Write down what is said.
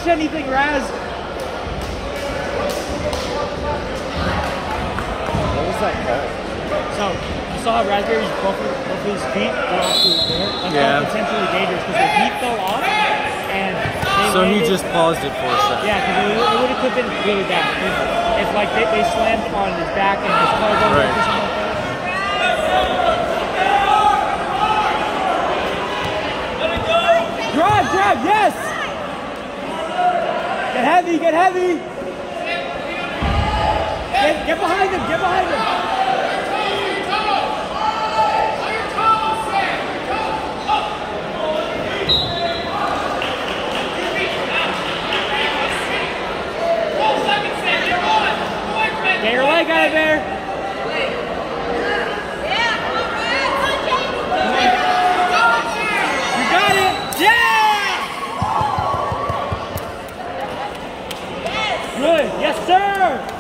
touch anything, Raz. What was that called? So, you saw how Raspberry's both of his feet go off through there? That's potentially dangerous because the heat fell off and so he just paused it for a second. Yeah, because it would have been really bad. If like they slammed on his back and his collarbone or something like that. Drive, yes! Get heavy, get heavy! Get behind him, get behind him! Get your leg out of there! You got it! Yeah! Good, yes sir!